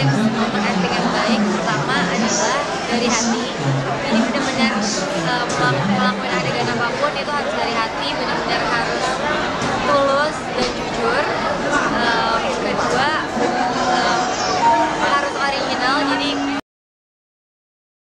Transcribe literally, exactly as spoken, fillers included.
tips untuk acting yang baik pertama adalah dari hati. Ini benar-benar uh, melakukan adegan apapun itu harus dari hati, benar-benar harus tulus dan jujur.